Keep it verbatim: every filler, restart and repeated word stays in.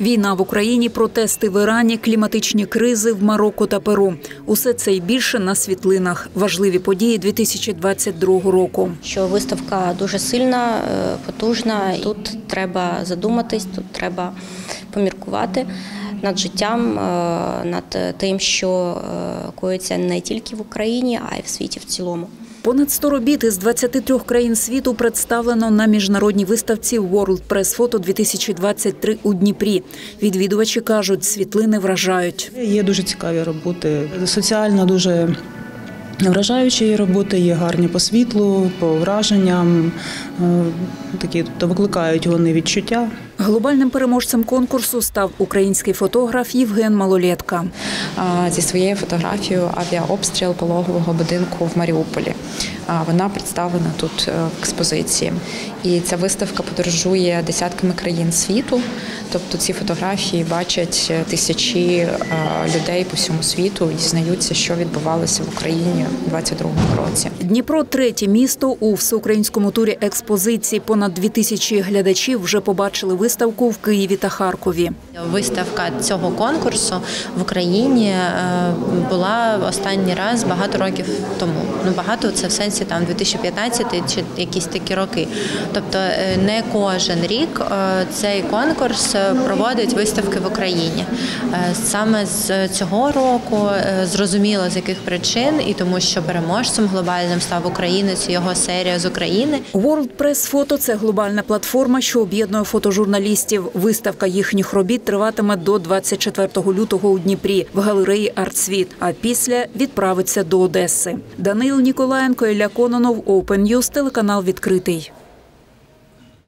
Війна в Україні, протести в Ірані, кліматичні кризи в Марокко та Перу. Усе це і більше на світлинах. Важливі події дві тисячі двадцять другого року. Що виставка дуже сильна, потужна. Тут треба задуматись, тут треба поміркувати над життям, над тим, що коїться не тільки в Україні, а й в світі в цілому. Понад сто робіт із двадцяти трьох країн світу представлено на міжнародній виставці World Press Photo дві тисячі двадцять три у Дніпрі. Відвідувачі кажуть, світлини вражають. Є дуже цікаві роботи, соціально дуже вражаючі роботи, є гарні по світлу, по враженням, такі, тобто викликають вони відчуття. Глобальним переможцем конкурсу став український фотограф Євген Малолетка. Зі своєю фотографією авіаобстріл пологового будинку в Маріуполі. Вона представлена тут в експозиції. І ця виставка подорожує десятками країн світу. Тобто ці фотографії бачать тисячі людей по всьому світу і дізнаються, що відбувалося в Україні у двадцять другому році. Дніпро – третє місто у всеукраїнському турі експозиції. Понад дві тисячі глядачів вже побачили виставку в Києві та Харкові. Виставка цього конкурсу в Україні була останній раз багато років тому. Ну, багато це в сенсі там дві тисячі п'ятнадцятий чи якісь такі роки. Тобто не кожен рік цей конкурс проводить виставки в Україні. Саме з цього року зрозуміло, з яких причин, і тому що переможцем глобальним став українець, його серія з України. World Press Photo – це глобальна платформа, що об'єднує фотожурналістів. Виставка їхніх робіт триватиме до двадцять четвертого лютого у Дніпрі в галереї «Артсвіт», а після відправиться до Одеси. Данил Ніколаєнко, Ілля Кононов, Open News, телеканал «Відкритий».